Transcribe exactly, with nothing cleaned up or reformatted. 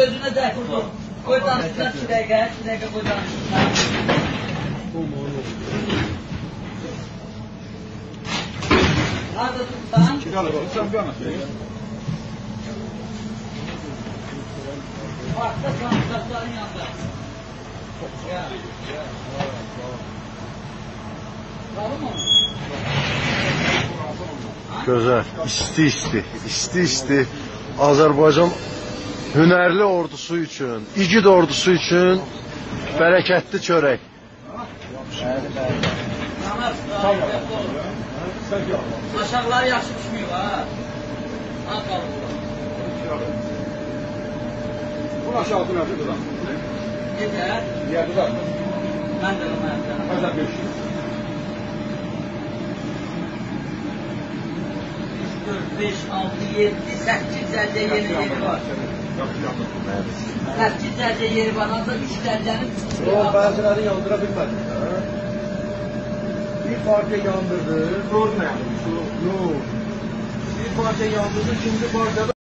Özüne de koy danışsınlar iki dakika, iki dakika koy danışsınlar. Nerede tutsan? Çıkalım, sen bir anlatayım. Parkta sanatçıların yanında. Ya. Kalın mı? Gözəl, isti-isti, isti-isti Azərbaycan hünərli ordusu üçün, igid ordusu üçün bərəkətli çörək. Aşağıları yaxşı pişmiyor ha. Ha qalın. Bunun aşağısı nerede duran? Yeter. Yerde var mı? Ben de onu yapacağım. Kaçak bir şey. dört, beş, altı, yedi, sekiz elde yeri yeri var. sekiz elde yeri var. Aslında üç eldenin O bazıları yandırabilmedi. Bir parça yandırdı. Doğru mu yani? Yok. Bir parça yandırdı, şimdi parçada